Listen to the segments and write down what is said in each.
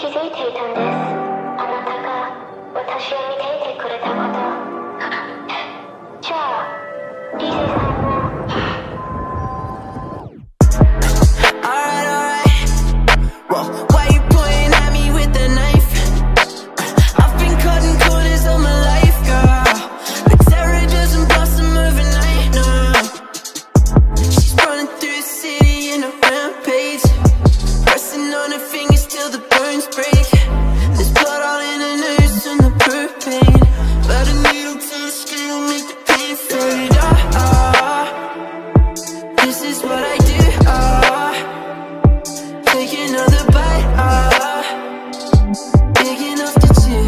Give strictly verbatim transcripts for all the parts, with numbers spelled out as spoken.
づいていたんです。あなたが私を見ていてくれたこと。じゃあ、ディージェー さんも。 Alright, alright. Whoa, why you pointing at me with the knife? I've been cutting corners all my life, girl. But terror doesn't blossom overnight, no. She's running through the city in a rampage, pressing on her fingers till the burns break. There's blood all in her nerves and the birth pain, but a needle to the skin will make the pain fade. Ah, ah, this is what I do. Ah, take another bite. Ah, big enough to chew.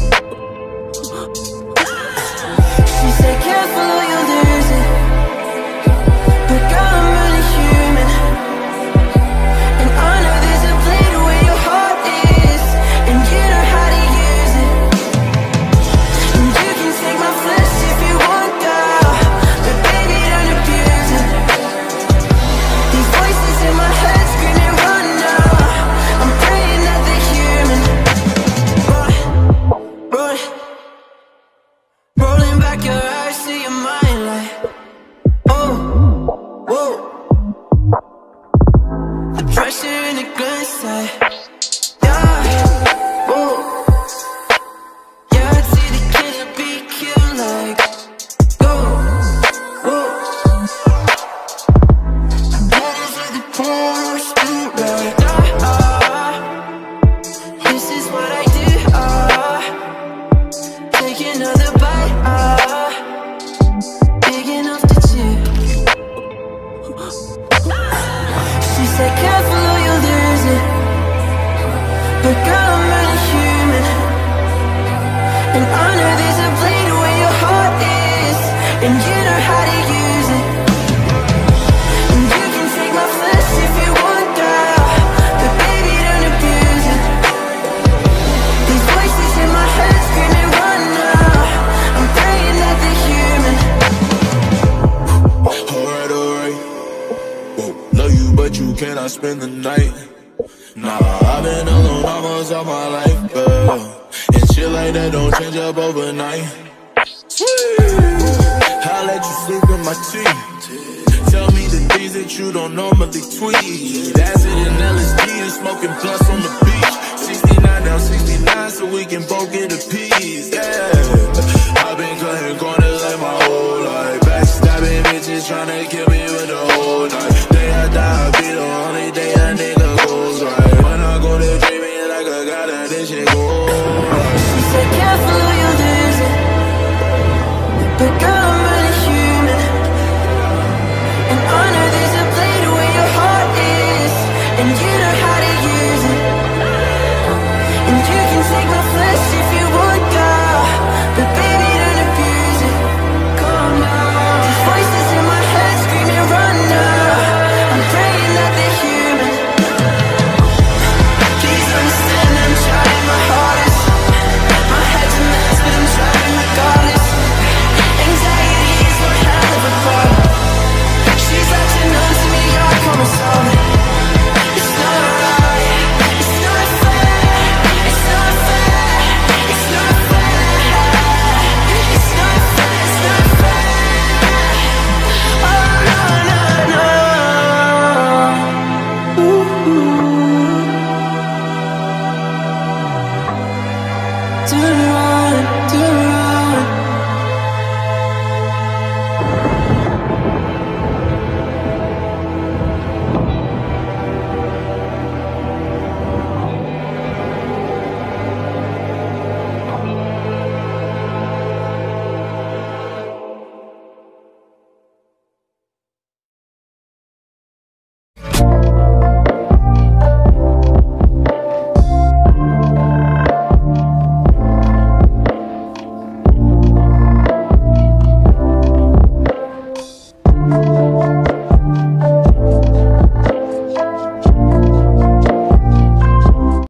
She said, careful or you'll lose it. But girl, I'm really human, and I know there's a blade where your heart is, and you know how to use it. And you can take my flesh if you want, girl, but baby, don't abuse it. These voices in my head screaming, run now. I'm praying that they're human. Run, run, rolling back your eyes to your mind like, oh, whoa. The pressure in a glance like, yeah, whoa. Yeah, I'd see the killer be killed like, go, whoa. Bodies at the corner, stoop like, ah, ah. This is what I do, ah. Take another bite, ah. Big enough to chew. She said, careful or you'll lose it. But girl, I'm really human, and I know there's a blade where your heart is, and you know how to use it. And you can take my flesh if you want, girl, but baby, don't abuse it. These voices in my head screaming, run now. I'm praying that they're human. Alright, alright. Whoa, love you, but you cannot spend the night. Nah, I've been alone almost all my life, girl. And shit like that don't change up overnight. I'll let you sleep in my tea. Tell me the things that you don't normally tweet. Acid and L S D and smoking blunts on the beach. sixty-nine down, sixty-nine, so we can both get a piece. Yeah, I've been cutting corners like my whole life. Backstabbing bitches tryna kill me with the whole night. Day I die, I be the only day a nigga goes right. When I go to dreaming like I got a this shit go right. She said, careful or you'll lose it. But girl, I'm really human, and I know there's a blade where your heart is, and you know how to use it. And you can take my flesh if you want, girl, but baby, don't abuse it. Calm down. These voices in my head screaming, run now. I'm praying that they're human. Please understand I'm trying my hardest. My head's a mess, but I'm trying regardless. Anxiety is one hell of a problem. She's latching on to me, I come and solve it. It's not right, it's not fair, it's not fair, it's not fair, it's not fair, it's not fair. Oh no, no, no. Ooh, ooh.